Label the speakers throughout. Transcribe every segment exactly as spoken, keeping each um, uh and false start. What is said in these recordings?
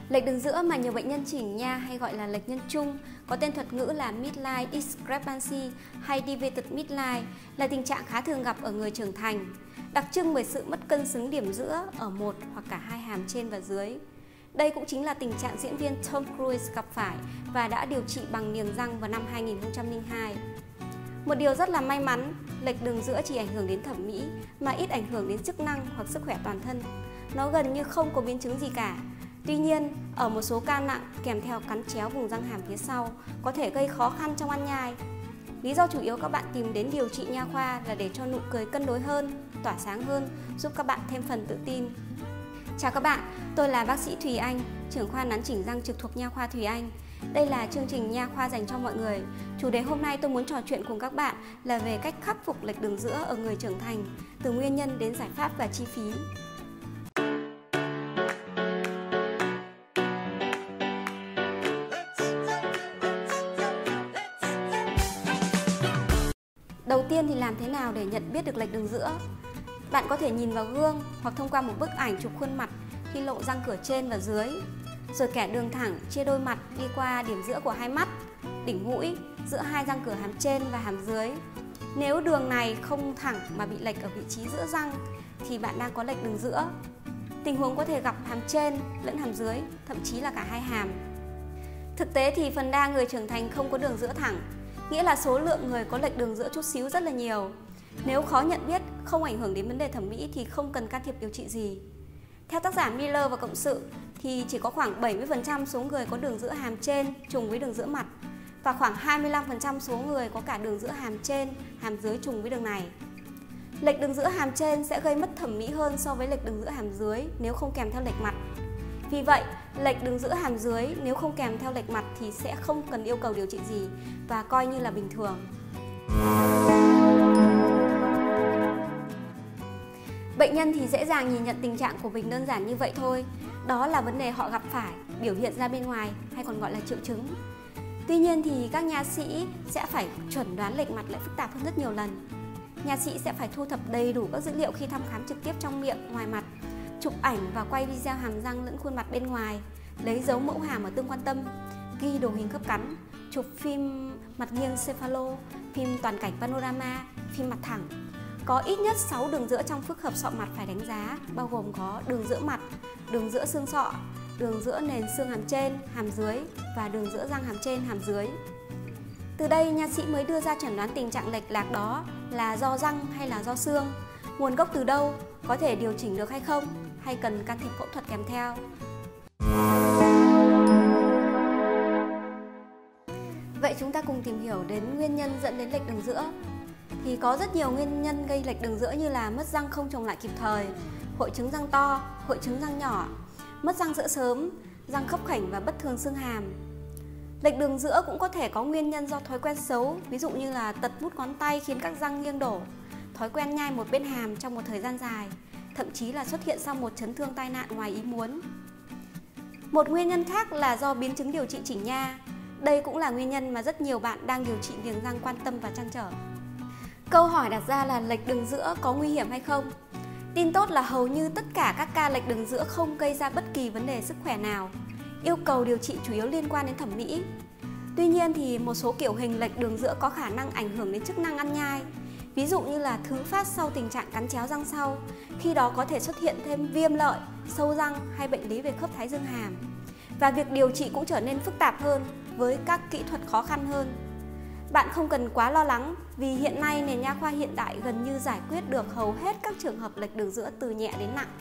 Speaker 1: Lệch đường giữa mà nhiều bệnh nhân chỉnh nha hay gọi là lệch nhân trung, có tên thuật ngữ là midline discrepancy hay deviated midline, là tình trạng khá thường gặp ở người trưởng thành, đặc trưng bởi sự mất cân xứng điểm giữa ở một hoặc cả hai hàm trên và dưới. Đây cũng chính là tình trạng diễn viên Tom Cruise gặp phải và đã điều trị bằng niềng răng vào năm hai nghìn không trăm lẻ hai. Một điều rất là may mắn, lệch đường giữa chỉ ảnh hưởng đến thẩm mỹ mà ít ảnh hưởng đến chức năng hoặc sức khỏe toàn thân. Nó gần như không có biến chứng gì cả. Tuy nhiên, ở một số ca nặng kèm theo cắn chéo vùng răng hàm phía sau có thể gây khó khăn trong ăn nhai. Lý do chủ yếu các bạn tìm đến điều trị nha khoa là để cho nụ cười cân đối hơn, tỏa sáng hơn, giúp các bạn thêm phần tự tin. Chào các bạn, tôi là bác sĩ Thùy Anh, trưởng khoa nắn chỉnh răng trực thuộc Nha khoa Thùy Anh. Đây là chương trình nha khoa dành cho mọi người. Chủ đề hôm nay tôi muốn trò chuyện cùng các bạn là về cách khắc phục lệch đường giữa ở người trưởng thành, từ nguyên nhân đến giải pháp và chi phí. Đầu tiên thì làm thế nào để nhận biết được lệch đường giữa? Bạn có thể nhìn vào gương hoặc thông qua một bức ảnh chụp khuôn mặt khi lộ răng cửa trên và dưới, rồi kẻ đường thẳng chia đôi mặt đi qua điểm giữa của hai mắt, đỉnh mũi, giữa hai răng cửa hàm trên và hàm dưới. Nếu đường này không thẳng mà bị lệch ở vị trí giữa răng thì bạn đang có lệch đường giữa. Tình huống có thể gặp hàm trên lẫn hàm dưới, thậm chí là cả hai hàm. Thực tế thì phần đa người trưởng thành không có đường giữa thẳng, nghĩa là số lượng người có lệch đường giữa chút xíu rất là nhiều. Nếu khó nhận biết, không ảnh hưởng đến vấn đề thẩm mỹ thì không cần can thiệp điều trị gì. Theo tác giả Miller và cộng sự thì chỉ có khoảng bảy mươi phần trăm số người có đường giữa hàm trên trùng với đường giữa mặt và khoảng hai mươi lăm phần trăm số người có cả đường giữa hàm trên, hàm dưới trùng với đường này. Lệch đường giữa hàm trên sẽ gây mất thẩm mỹ hơn so với lệch đường giữa hàm dưới nếu không kèm theo lệch mặt. Vì vậy, lệch đường giữa hàm dưới nếu không kèm theo lệch mặt thì sẽ không cần yêu cầu điều trị gì và coi như là bình thường. Bệnh nhân thì dễ dàng nhìn nhận tình trạng của mình đơn giản như vậy thôi. Đó là vấn đề họ gặp phải, biểu hiện ra bên ngoài hay còn gọi là triệu chứng. Tuy nhiên thì các nha sĩ sẽ phải chuẩn đoán lệch mặt lại phức tạp hơn rất nhiều lần. Nha sĩ sẽ phải thu thập đầy đủ các dữ liệu khi thăm khám trực tiếp trong miệng, ngoài mặt, chụp ảnh và quay video hàm răng lẫn khuôn mặt bên ngoài, lấy dấu mẫu hàm ở tương quan tâm, ghi đồ hình khớp cắn, chụp phim mặt nghiêng cephalo, phim toàn cảnh panorama, phim mặt thẳng. Có ít nhất sáu đường giữa trong phức hợp sọ mặt phải đánh giá, bao gồm có đường giữa mặt, đường giữa xương sọ, đường giữa nền xương hàm trên, hàm dưới và đường giữa răng hàm trên, hàm dưới. Từ đây, nha sĩ mới đưa ra chẩn đoán tình trạng lệch lạc đó là do răng hay là do xương, nguồn gốc từ đâu, có thể điều chỉnh được hay không, hay cần can thiệp phẫu thuật kèm theo. Vậy chúng ta cùng tìm hiểu đến nguyên nhân dẫn đến lệch đường giữa. Thì có rất nhiều nguyên nhân gây lệch đường giữa như là mất răng không trồng lại kịp thời, hội chứng răng to, hội chứng răng nhỏ, mất răng giữa sớm, răng khớp khểnh và bất thường xương hàm. Lệch đường giữa cũng có thể có nguyên nhân do thói quen xấu, ví dụ như là tật mút ngón tay khiến các răng nghiêng đổ, thói quen nhai một bên hàm trong một thời gian dài, thậm chí là xuất hiện sau một chấn thương tai nạn ngoài ý muốn. Một nguyên nhân khác là do biến chứng điều trị chỉnh nha. Đây cũng là nguyên nhân mà rất nhiều bạn đang điều trị niềng răng quan tâm và trăn trở. Câu hỏi đặt ra là lệch đường giữa có nguy hiểm hay không? Tin tốt là hầu như tất cả các ca lệch đường giữa không gây ra bất kỳ vấn đề sức khỏe nào. Yêu cầu điều trị chủ yếu liên quan đến thẩm mỹ. Tuy nhiên thì một số kiểu hình lệch đường giữa có khả năng ảnh hưởng đến chức năng ăn nhai. Ví dụ như là thứ phát sau tình trạng cắn chéo răng sau, khi đó có thể xuất hiện thêm viêm lợi, sâu răng hay bệnh lý về khớp thái dương hàm. Và việc điều trị cũng trở nên phức tạp hơn với các kỹ thuật khó khăn hơn. Bạn không cần quá lo lắng vì hiện nay nền nha khoa hiện đại gần như giải quyết được hầu hết các trường hợp lệch đường giữa từ nhẹ đến nặng.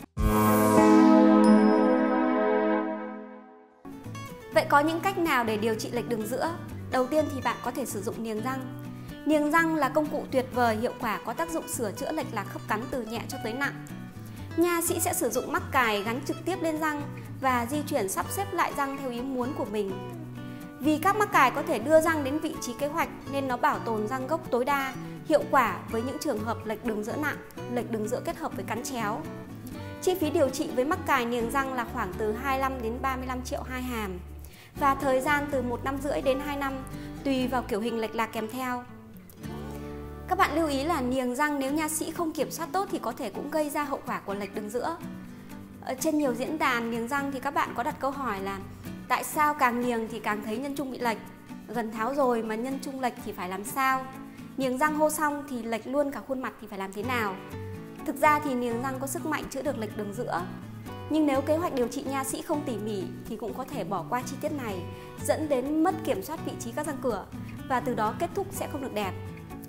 Speaker 1: Vậy có những cách nào để điều trị lệch đường giữa? Đầu tiên thì bạn có thể sử dụng niềng răng. Niềng răng là công cụ tuyệt vời, hiệu quả, có tác dụng sửa chữa lệch lạc khớp cắn từ nhẹ cho tới nặng. Nha sĩ sẽ sử dụng mắc cài gắn trực tiếp lên răng và di chuyển sắp xếp lại răng theo ý muốn của mình. Vì các mắc cài có thể đưa răng đến vị trí kế hoạch nên nó bảo tồn răng gốc tối đa, hiệu quả với những trường hợp lệch đường giữa nặng, lệch đường giữa kết hợp với cắn chéo. Chi phí điều trị với mắc cài niềng răng là khoảng từ hai mươi lăm đến ba mươi lăm triệu hai hàm và thời gian từ một năm rưỡi đến hai năm tùy vào kiểu hình lệch lạc kèm theo. Các bạn lưu ý là niềng răng nếu nha sĩ không kiểm soát tốt thì có thể cũng gây ra hậu quả của lệch đường giữa. Ở trên nhiều diễn đàn niềng răng thì các bạn có đặt câu hỏi là tại sao càng niềng thì càng thấy nhân trung bị lệch, gần tháo rồi mà nhân trung lệch thì phải làm sao, niềng răng hô xong thì lệch luôn cả khuôn mặt thì phải làm thế nào. Thực ra thì niềng răng có sức mạnh chữa được lệch đường giữa, nhưng nếu kế hoạch điều trị nha sĩ không tỉ mỉ thì cũng có thể bỏ qua chi tiết này, dẫn đến mất kiểm soát vị trí các răng cửa và từ đó kết thúc sẽ không được đẹp.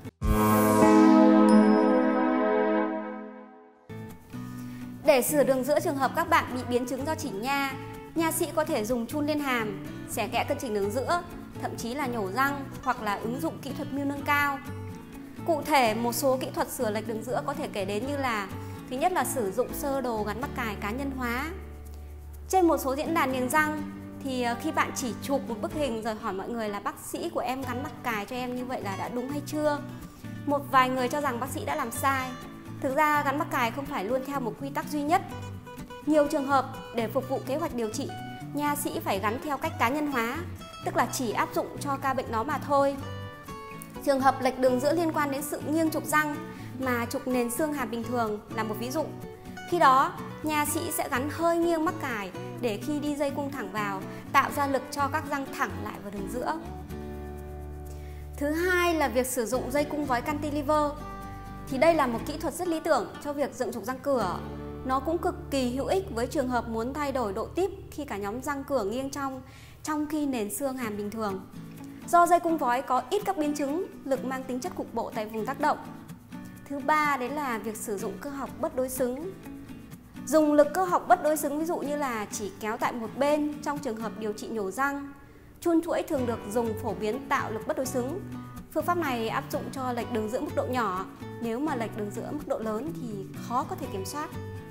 Speaker 1: Để sửa đường giữa trường hợp các bạn bị biến chứng do chỉnh nha, nha sĩ có thể dùng chun lên hàm, xẻ kẽ cân chỉnh đường giữa, thậm chí là nhổ răng hoặc là ứng dụng kỹ thuật mưu nâng cao. Cụ thể, một số kỹ thuật sửa lệch đường giữa có thể kể đến như là: thứ nhất là sử dụng sơ đồ gắn mắc cài cá nhân hóa. Trên một số diễn đàn niềng răng thì khi bạn chỉ chụp một bức hình rồi hỏi mọi người là bác sĩ của em gắn mắc cài cho em như vậy là đã đúng hay chưa, một vài người cho rằng bác sĩ đã làm sai. Thực ra gắn mắc cài không phải luôn theo một quy tắc duy nhất. Nhiều trường hợp để phục vụ kế hoạch điều trị, nha sĩ phải gắn theo cách cá nhân hóa, tức là chỉ áp dụng cho ca bệnh đó mà thôi. Trường hợp lệch đường giữa liên quan đến sự nghiêng trục răng mà trục nền xương hàm bình thường là một ví dụ. Khi đó, nha sĩ sẽ gắn hơi nghiêng mắc cài để khi đi dây cung thẳng vào, tạo ra lực cho các răng thẳng lại vào đường giữa. Thứ hai là việc sử dụng dây cung vói cantilever. Thì đây là một kỹ thuật rất lý tưởng cho việc dựng trục răng cửa. Nó cũng cực kỳ hữu ích với trường hợp muốn thay đổi độ tip khi cả nhóm răng cửa nghiêng trong, trong khi nền xương hàm bình thường. Do dây cung vói có ít các biến chứng, lực mang tính chất cục bộ tại vùng tác động. Thứ ba đấy là việc sử dụng cơ học bất đối xứng. Dùng lực cơ học bất đối xứng ví dụ như là chỉ kéo tại một bên trong trường hợp điều trị nhổ răng. Chun chuỗi thường được dùng phổ biến tạo lực bất đối xứng. Phương pháp này áp dụng cho lệch đường giữa mức độ nhỏ, nếu mà lệch đường giữa mức độ lớn thì khó có thể kiểm soát.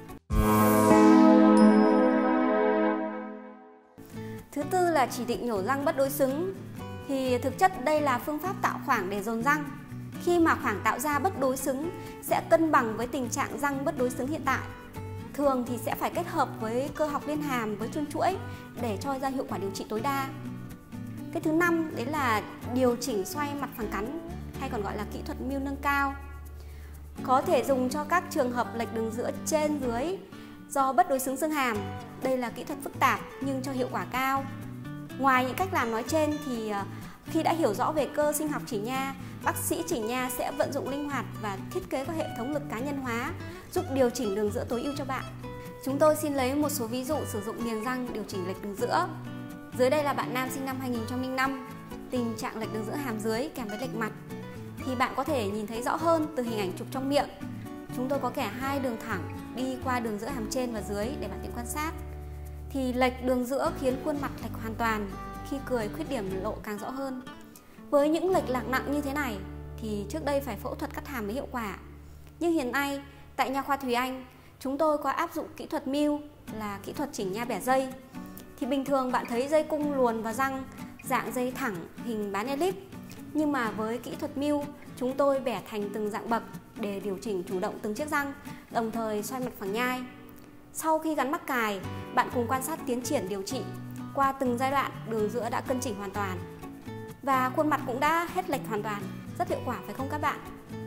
Speaker 1: Thứ tư là chỉ định nhổ răng bất đối xứng. Thì thực chất đây là phương pháp tạo khoảng để dồn răng. Khi mà khoảng tạo ra bất đối xứng sẽ cân bằng với tình trạng răng bất đối xứng hiện tại. Thường thì sẽ phải kết hợp với cơ học liên hàm với chun chuỗi để cho ra hiệu quả điều trị tối đa. Cái thứ năm đấy là điều chỉnh xoay mặt phẳng cắn, hay còn gọi là kỹ thuật mưu nâng cao. Có thể dùng cho các trường hợp lệch đường giữa trên dưới do bất đối xứng xương hàm. Đây là kỹ thuật phức tạp nhưng cho hiệu quả cao. Ngoài những cách làm nói trên thì khi đã hiểu rõ về cơ sinh học chỉ nha, bác sĩ chỉ nha sẽ vận dụng linh hoạt và thiết kế các hệ thống lực cá nhân hóa giúp điều chỉnh đường giữa tối ưu cho bạn. Chúng tôi xin lấy một số ví dụ sử dụng niềng răng điều chỉnh lệch đường giữa. Dưới đây là bạn nam sinh năm hai nghìn không trăm lẻ năm, tình trạng lệch đường giữa hàm dưới kèm với lệch mặt. Thì bạn có thể nhìn thấy rõ hơn từ hình ảnh chụp trong miệng. Chúng tôi có kẻ hai đường thẳng đi qua đường giữa hàm trên và dưới để bạn tiện quan sát. Thì lệch đường giữa khiến khuôn mặt lệch hoàn toàn, khi cười khuyết điểm lộ càng rõ hơn. Với những lệch lạc nặng như thế này thì trước đây phải phẫu thuật cắt hàm mới hiệu quả. Nhưng hiện nay tại Nha khoa Thùy Anh, chúng tôi có áp dụng kỹ thuật mưu là kỹ thuật chỉnh nha bẻ dây. Thì bình thường bạn thấy dây cung luồn vào răng dạng dây thẳng hình bán elip. Nhưng mà với kỹ thuật mưu, chúng tôi bẻ thành từng dạng bậc để điều chỉnh chủ động từng chiếc răng, đồng thời xoay mặt phẳng nhai. Sau khi gắn mắc cài, bạn cùng quan sát tiến triển điều trị. Qua từng giai đoạn, đường giữa đã cân chỉnh hoàn toàn và khuôn mặt cũng đã hết lệch hoàn toàn. Rất hiệu quả phải không các bạn?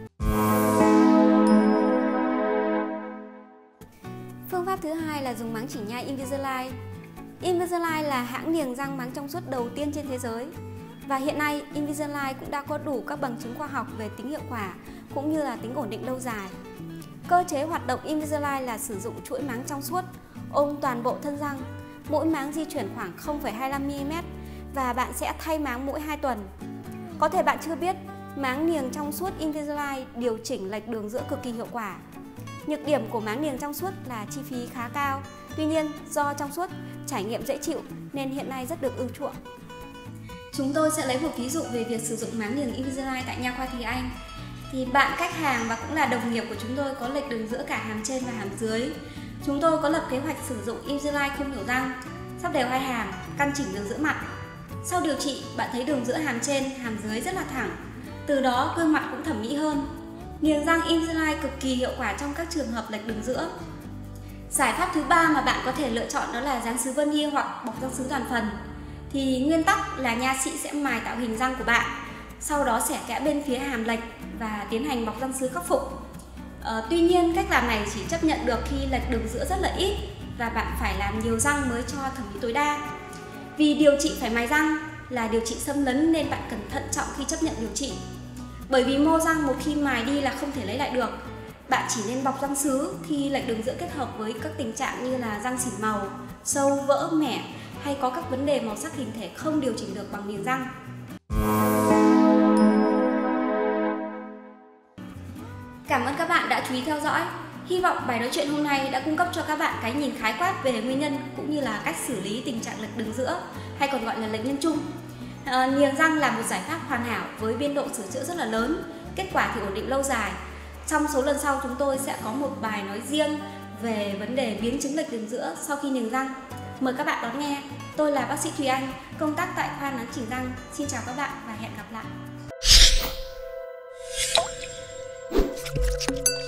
Speaker 1: Phương pháp thứ hai là dùng máng chỉnh nha Invisalign. Invisalign là hãng niềng răng máng trong suốt đầu tiên trên thế giới. Và hiện nay, Invisalign cũng đã có đủ các bằng chứng khoa học về tính hiệu quả cũng như là tính ổn định lâu dài. Cơ chế hoạt động Invisalign là sử dụng chuỗi máng trong suốt ôm toàn bộ thân răng. Mỗi máng di chuyển khoảng không phẩy hai mươi lăm mi-li-mét và bạn sẽ thay máng mỗi hai tuần. Có thể bạn chưa biết, máng niềng trong suốt Invisalign điều chỉnh lệch đường giữa cực kỳ hiệu quả. Nhược điểm của máng niềng trong suốt là chi phí khá cao. Tuy nhiên, do trong suốt, trải nghiệm dễ chịu nên hiện nay rất được ưa chuộng. Chúng tôi sẽ lấy một ví dụ về việc sử dụng máng niềng Invisalign tại Nha khoa Thùy Anh. Thì bạn khách hàng và cũng là đồng nghiệp của chúng tôi có lệch đường giữa cả hàm trên và hàm dưới. Chúng tôi có lập kế hoạch sử dụng Invisalign không nhổ răng, sắp đều hai hàm, căn chỉnh đường giữa mặt. Sau điều trị, bạn thấy đường giữa hàm trên, hàm dưới rất là thẳng. Từ đó gương mặt cũng thẩm mỹ hơn. Niềng răng Invisalign cực kỳ hiệu quả trong các trường hợp lệch đường giữa. Giải pháp thứ ba mà bạn có thể lựa chọn đó là dán sứ vernier hoặc bọc răng sứ toàn phần. Thì nguyên tắc là nha sĩ sẽ mài tạo hình răng của bạn, sau đó xẻ kẽ bên phía hàm lệch và tiến hành bọc răng sứ khắc phục. À, tuy nhiên cách làm này chỉ chấp nhận được khi lệch đường giữa rất là ít và bạn phải làm nhiều răng mới cho thẩm mỹ tối đa. Vì điều trị phải mài răng là điều trị xâm lấn nên bạn cần thận trọng khi chấp nhận điều trị. Bởi vì mô răng một khi mài đi là không thể lấy lại được. Bạn chỉ nên bọc răng sứ khi lệch đường giữa kết hợp với các tình trạng như là răng xỉn màu, sâu, vỡ, mẻ hay có các vấn đề màu sắc hình thể không điều chỉnh được bằng niềng răng. Cảm ơn các bạn đã chú ý theo dõi. Hy vọng bài nói chuyện hôm nay đã cung cấp cho các bạn cái nhìn khái quát về nguyên nhân cũng như là cách xử lý tình trạng lệch đường giữa hay còn gọi là lệch nhân trung. À, niềng răng là một giải pháp hoàn hảo với biên độ sửa chữa rất là lớn, kết quả thì ổn định lâu dài. Trong số lần sau chúng tôi sẽ có một bài nói riêng về vấn đề biến chứng lệch đường giữa sau khi niềng răng. Mời các bạn đón nghe. Tôi là bác sĩ Thùy Anh, công tác tại khoa nắn chỉnh răng. Xin chào các bạn và hẹn gặp lại.